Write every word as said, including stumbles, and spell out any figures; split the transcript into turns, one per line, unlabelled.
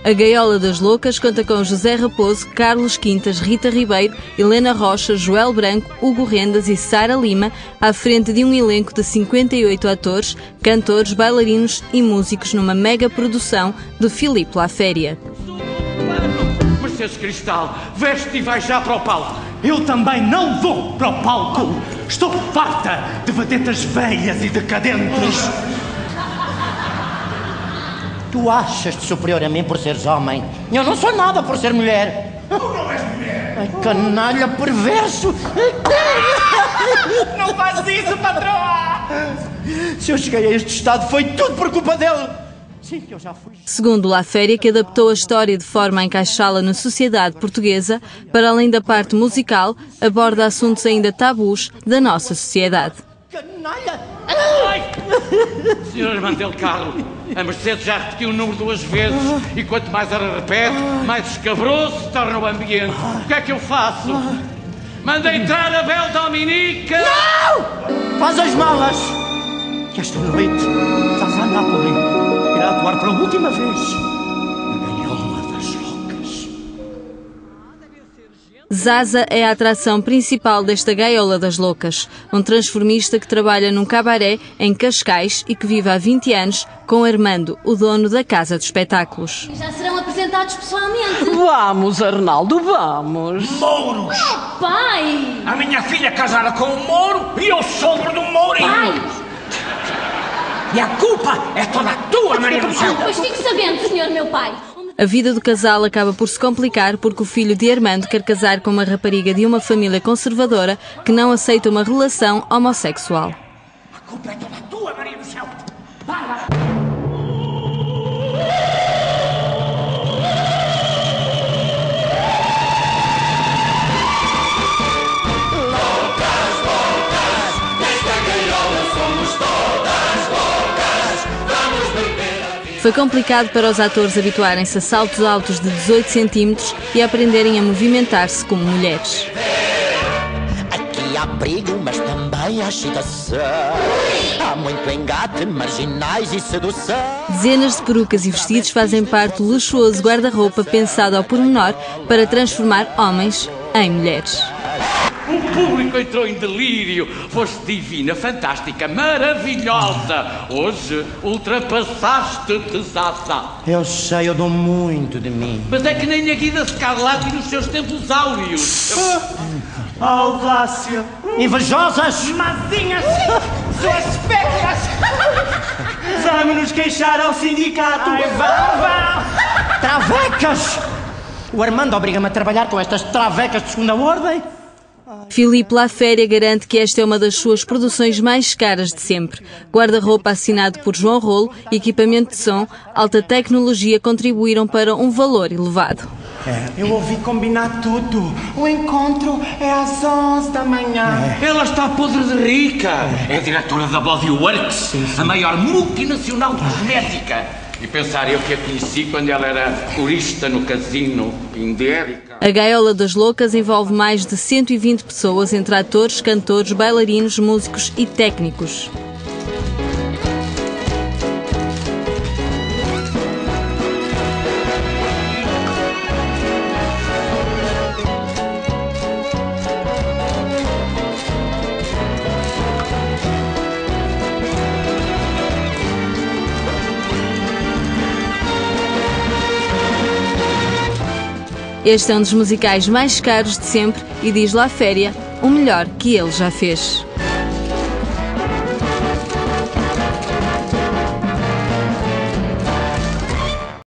A Gaiola das Loucas conta com José Raposo, Carlos Quintas, Rita Ribeiro, Helena Rocha, Joel Branco, Hugo Rendas e Sara Lima, à frente de um elenco de cinquenta e oito atores, cantores, bailarinos e músicos numa mega produção de Filipe Laféria.
Mercedes Cristal, veste e vai já para o palco. Eu também não vou para o palco. Estou farta de vedetas velhas e decadentes.
Tu achas-te superior a mim por seres homem? Eu não sou nada por ser mulher.
Tu não és mulher.
Ai, canalha perverso.
Não faz isso, patroa.
Se eu cheguei a este estado foi tudo por culpa dele. Sim, eu já fui.
Segundo Laféria, que adaptou a história de forma a encaixá-la na sociedade portuguesa, para além da parte musical, aborda assuntos ainda tabus da nossa sociedade.
Canalha!
Ai! senhor Armando Del Carro, a Mercedes já repetiu o número duas vezes e quanto mais ela repete, mais escabroso se torna o ambiente. O que é que eu faço? Manda entrar a Bel Dominica!
Não! Faz as malas! Que esta noite Zaza Napoli irá atuar pela última vez na Gaiola das Loucas.
Zaza é a atração principal desta Gaiola das Loucas, um transformista que trabalha num cabaré em Cascais e que vive há vinte anos com Armando, o dono da casa de espetáculos.
Já serão apresentados pessoalmente.
Vamos, Arnaldo, vamos.
Mouros!
Oh, pai!
A minha filha casada com um mouro e eu sogro de um mourinho!
Pai!
E a culpa é toda tua, Maria do Céu!
Pois fique sabendo, senhor meu pai.
A vida do casal acaba por se complicar porque o filho de Armando quer casar com uma rapariga de uma família conservadora que não aceita uma relação homossexual.
A culpa é toda tua, Maria do Céu! Para!
Foi complicado para os atores habituarem-se a saltos altos de dezoito centímetros e aprenderem a movimentar-se como mulheres.
Aqui há perigo, mas também há excitação. Há muito engate, marginais e sedução.
Dezenas de perucas e vestidos fazem parte do luxuoso guarda-roupa pensado ao pormenor para transformar homens em mulheres.
O público entrou em delírio. Foste divina, fantástica, maravilhosa. Hoje ultrapassaste-te, Zaza.
Eu sei, eu dou muito de mim.
Mas é que nem a Guida Scarlatti nos seus tempos áureos.
Audácia! Invejosas!
Mazinhas! Suas pétalas!
Vamos nos queixar ao sindicato!
Ai, vá, vá!
Travecas! O Armando obriga-me a trabalhar com estas travecas de segunda ordem?
Filipe Laféria garante que esta é uma das suas produções mais caras de sempre. Guarda-roupa assinado por João Rolo e equipamento de som, alta tecnologia contribuíram para um valor elevado.
É, eu ouvi combinar tudo. O encontro é às onze da manhã.
Ela está podre de rica. É a diretora da Bodyworks, sim, sim. A maior multinacional de cosmética. E pensar eu que a conheci quando ela era corista no casino Indérica.
A Gaiola das Loucas envolve mais de cento e vinte pessoas, entre atores, cantores, bailarinos, músicos e técnicos. Este é um dos musicais mais caros de sempre e diz Laféria, o melhor que ele já fez.